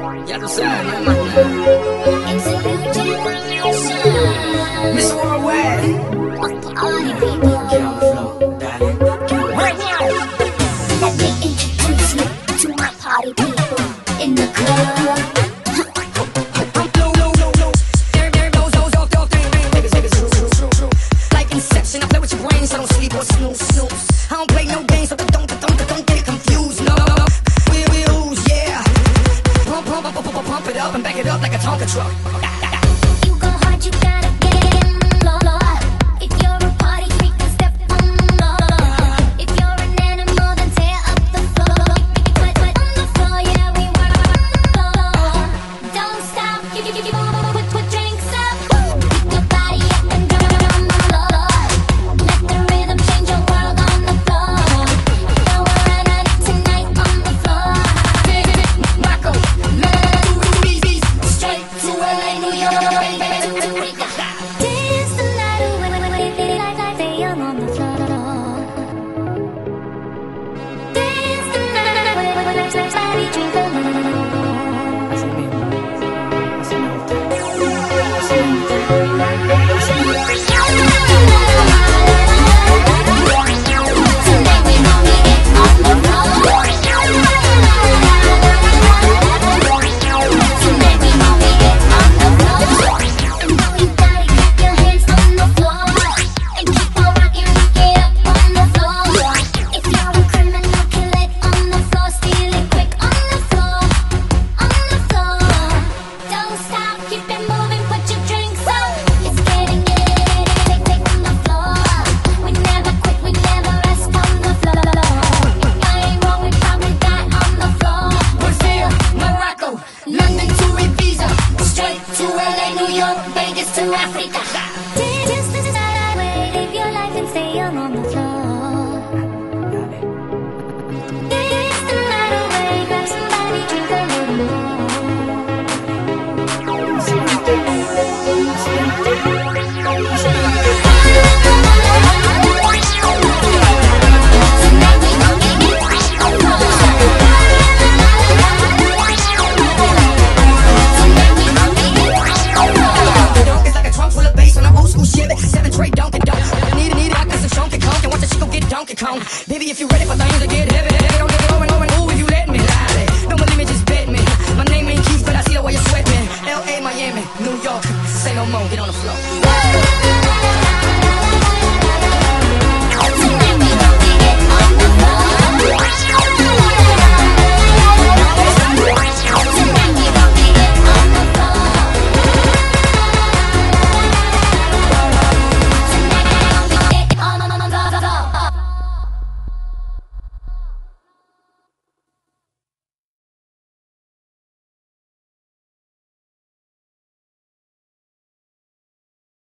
Ya tú sabes, no más nada. Miss Worldwide. Kill the flow, dale. Let me introduce you to my party people in the club. Like Inception, I play with your brain, so don't sleep or snooze. I don't play no games, so don't get confused. No, we ooze, yeah. Pump it up and back it up like a Tonka truck. You go hard, you gotta get in the floor. If you're a party freak, then step on the floor. If you're an animal, then tear up the floor. Put on the floor, yeah, we work on the floor. Don't stop, put drinks up. Pick your body up and drop it on the floor. Let the rhythm change your world on the floor. Now we're running tonight on the floor. Marco, Straight to LA, New York, dance the night away, like they young on the floor. Dance the night away, like somebody drink alone. Tonight we gonna get on the floor. Tonight we gonna get on the floor. And now you gotta keep your hands on the floor and keep on rocking, get up on the floor. If you're a criminal, kill it on the floor, steal it quick on the floor, on the floor. Don't stop, keep it moving, put your drinks up. It's getting take on the floor. We never quit, we never rest on the floor. If I ain't wrong, we probably die on the floor. Brazil, Morocco, London to Ibiza. Straight to LA, New York, Vegas to Africa. Dance the night away, live your life and stay young on the floor. Dance the night away, grab somebody, drink a little more.